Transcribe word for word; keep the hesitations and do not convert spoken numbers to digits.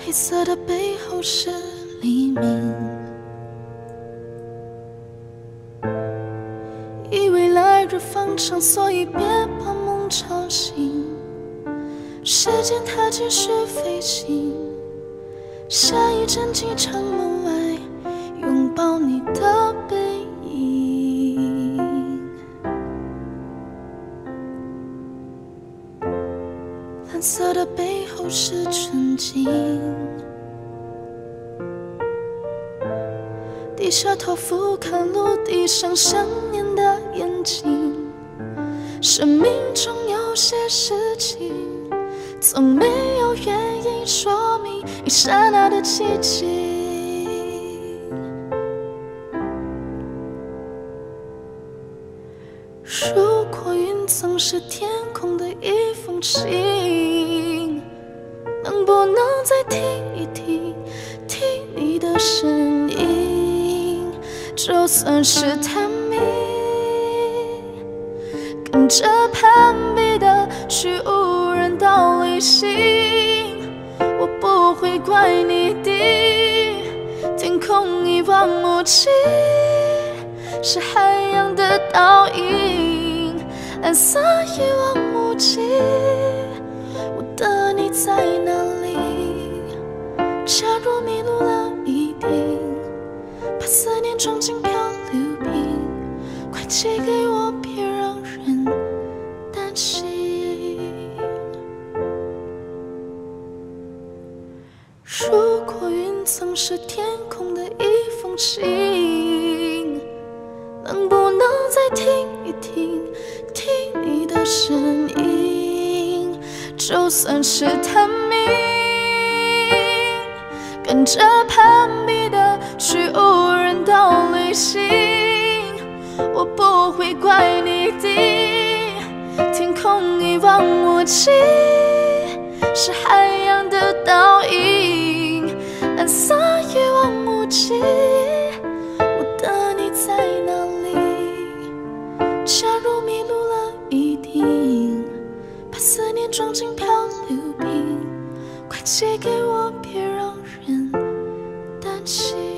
黑色的背后是黎明，以为来日方长，所以别把梦吵醒。时间它继续飞行，下一站机场门外，拥抱你的背影。蓝色的背后是纯净，低下头俯瞰陆地上想念的眼睛。生命中有些事情，从没有原因说明一刹那的寂静。如果云层是天空的一封信，能不能再听一听，听你的声音？就算是探秘，跟着攀比的去无人岛旅行，我不会怪你的天空一望无际，是海洋的倒影，蓝色一望无际。我的你在哪里？假如迷路了一定，把思念装进漂流瓶，快寄给我，别让人担心。如果云层是天空的一封信，能不能再听一听，听你的声音？就算是探秘，跟着攀比的去无人岛旅行，我不会怪你的天空一望无际，是海洋的倒影，蓝色一望无际。我的你在哪里？假如迷路了一定，把思念装进漂流瓶，快寄给我，别让人担心。